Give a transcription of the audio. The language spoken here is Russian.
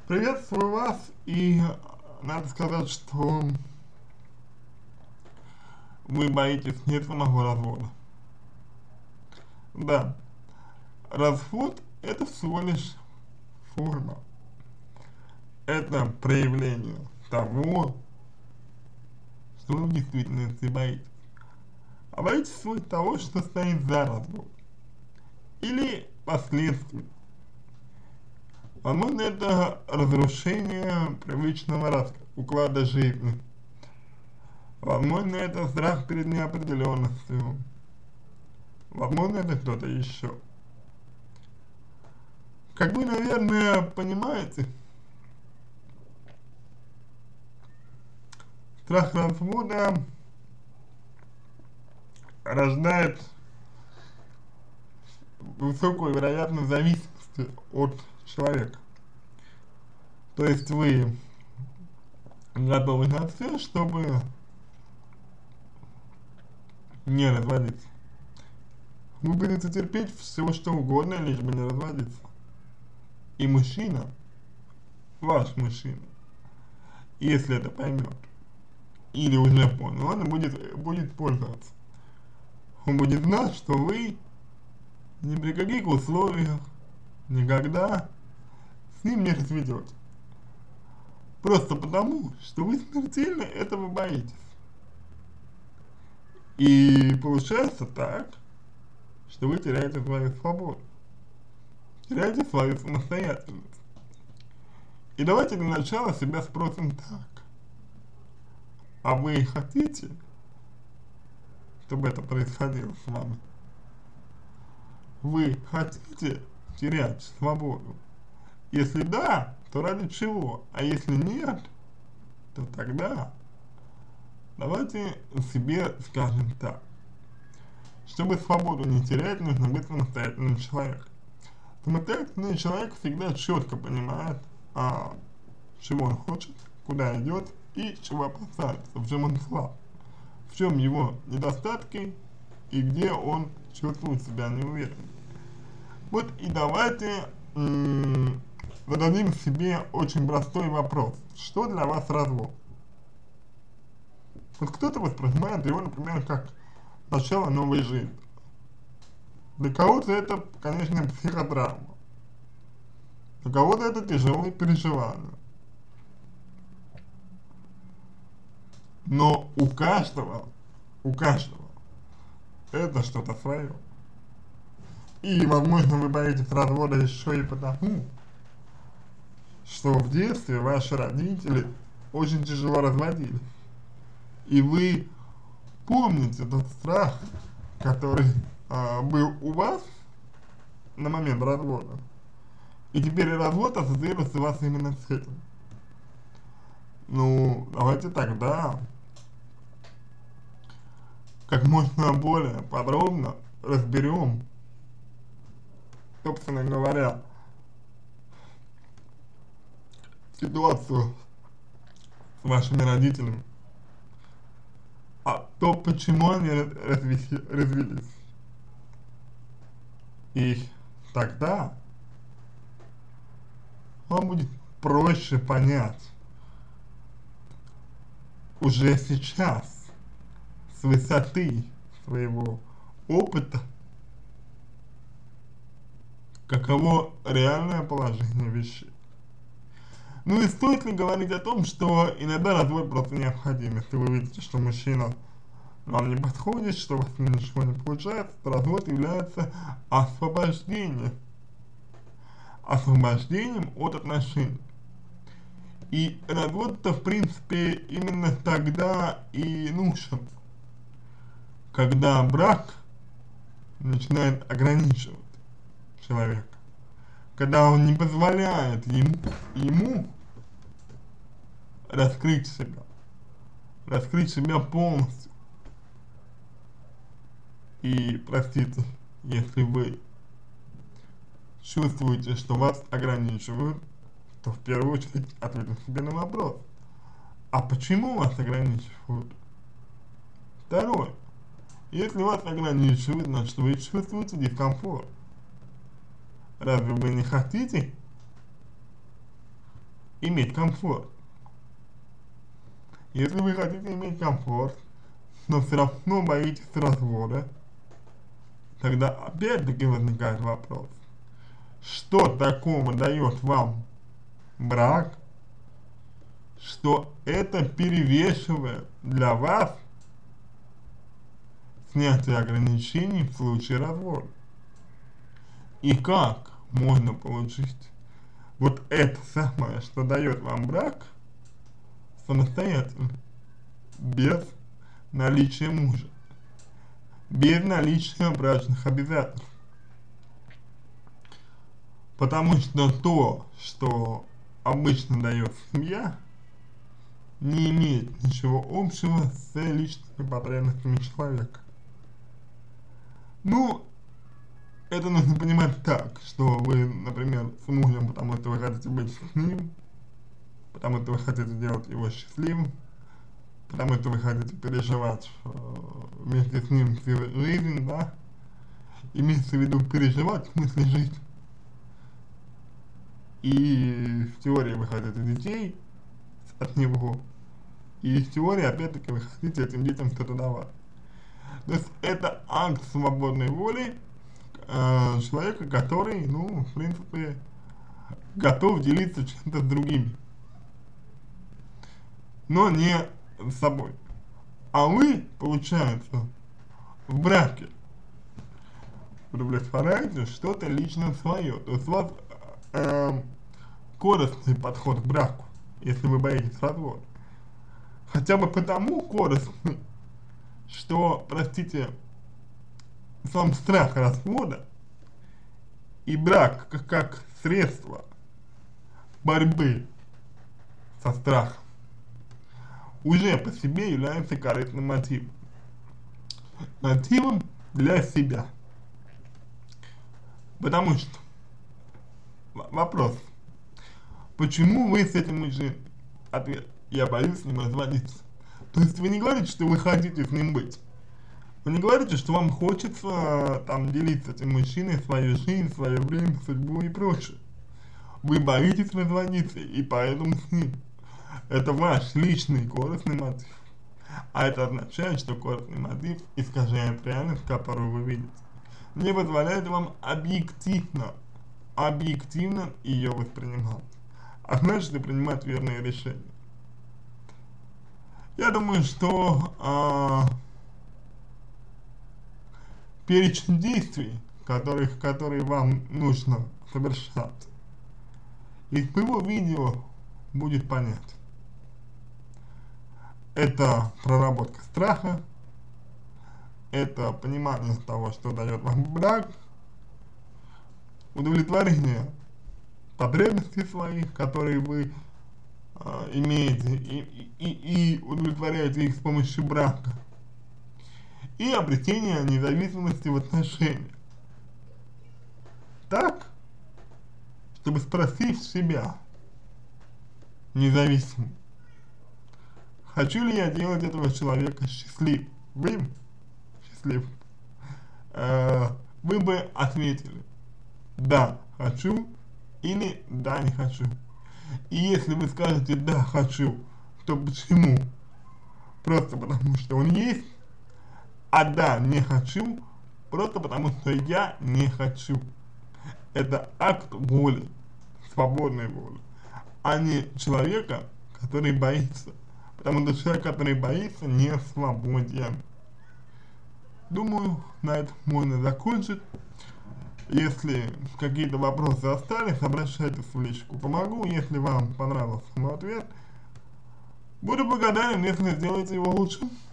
Приветствую вас, и надо сказать, что вы боитесь не самого развода. Да, развод это всего лишь форма, это проявление того, что вы в действительности боитесь. А боитесь вы того, что стоит за разводом, или последствий. Возможно, это разрушение привычного уклада жизни. Возможно, это страх перед неопределенностью. Возможно, это кто-то еще. Как вы, наверное, понимаете, страх развода рождает высокую вероятность зависимости от человека. То есть вы готовы на все, чтобы не разводиться. Вы будете терпеть все, что угодно, лишь бы не разводиться. И мужчина, ваш мужчина, если это поймет, или уже понял, он будет пользоваться. Он будет знать, что вы ни при каких условиях никогда с ним не разведете. Просто потому, что вы смертельно этого боитесь. И получается так, что вы теряете свою свободу, теряете свою самостоятельность. И давайте для начала себя спросим так. А вы хотите, чтобы это происходило с вами? Вы хотите терять свободу? Если да, то ради чего? А если нет, то тогда давайте себе скажем так. Чтобы свободу не терять, нужно быть самостоятельным человеком. Самостоятельный человек всегда четко понимает, чего он хочет, куда идет и чего опасается, в чем он слаб, в чем его недостатки и где он чувствует себя неуверенно. Вот и давайте зададим себе очень простой вопрос. Что для вас развод? Вот кто-то воспринимает его, например, как начало новой жизни. Для кого-то это, конечно, психотравма. Для кого-то это тяжелые переживания. Но у каждого это что-то свое. И, возможно, вы боитесь развода еще и потому, что в детстве ваши родители очень тяжело разводились. И вы помните тот страх, который был у вас на момент развода. И теперь развод ассоциируется у вас именно с этим. Ну, давайте тогда как можно более подробно разберем, собственно говоря, ситуацию с вашими родителями, то, почему они развелись. И тогда вам будет проще понять уже сейчас, с высоты своего опыта, каково реальное положение вещей. Ну и стоит ли говорить о том, что иногда развод просто необходим, если вы видите, что мужчина вам не подходит, что у вас ничего не получается, то развод является освобождением от отношений. И развод-то, в принципе, именно тогда и нужен, когда брак начинает ограничивать человека, когда он не позволяет ему раскрыть себя полностью. И простите, если вы чувствуете, что вас ограничивают, то в первую очередь ответьте себе на вопрос: а почему вас ограничивают? Второе: если вас ограничивают, значит вы чувствуете дискомфорт. Разве вы не хотите иметь комфорт. Если вы хотите иметь комфорт, но все равно боитесь развода, тогда опять-таки возникает вопрос, что такого дает вам брак, что это перевешивает для вас снятие ограничений в случае развода. И как можно получить вот это самое, что дает вам брак, самостоятельно, без наличия мужа, без наличия брачных обязательств. Потому что то, что обычно дает семья, не имеет ничего общего с личными потребностями человека. Ну, это нужно понимать так, что вы, например, с мужем, потому что вы хотите быть с ним, потому что вы хотите делать его счастливым, потому что вы хотите переживать вместе с ним всю жизнь, да, имеется в виду переживать в смысле жить. И в теории вы хотите детей от него, и в теории, опять-таки, вы хотите этим детям что-то давать. То есть это акт свободной воли человека, который, ну, в принципе, готов делиться чем-то с другими, но не с собой. А вы, получается, в браке удовлетворяете что-то лично свое. То есть у вас корыстный подход к браку, если вы боитесь развода. Хотя бы потому корыстный, что, простите, сам страх развода и брак как средство борьбы со страхом уже по себе является корыстным мотивом. Мотивом для себя. Потому что вопрос: почему вы с этим мужчиной? Ответ: я боюсь с ним разводиться. То есть вы не говорите, что вы хотите с ним быть. Вы не говорите, что вам хочется там делиться с этим мужчиной свою жизнь, свое время, судьбу и прочее. Вы боитесь разводиться, и поэтому с ним. Это ваш личный корыстный мотив. А это означает, что корыстный мотив искажает реальность, которую вы видите. Не позволяет вам объективно ее воспринимать. А значит, и принимать верные решения. Я думаю, что перечень действий, которые вам нужно совершать, из моего видео будет понятен. Это проработка страха, это понимание того, что дает вам брак, удовлетворение потребностей своих, которые вы имеете, и удовлетворяете их с помощью брака, и обретение независимости в отношениях. Так, чтобы спросить себя независимо: хочу ли я делать этого человека счастливым? Вы бы ответили: да, хочу, или да, не хочу. И если вы скажете да, хочу, то почему? Просто потому что он есть, а да, не хочу, просто потому что я не хочу. Это акт воли, свободной воли, а не человека, который боится. Потому что человек, который боится, не свободен. Думаю, на этом можно закончить. Если какие-то вопросы остались, обращайтесь в личку. Помогу, если вам понравился мой ответ. Буду благодарен, если сделаете его лучше.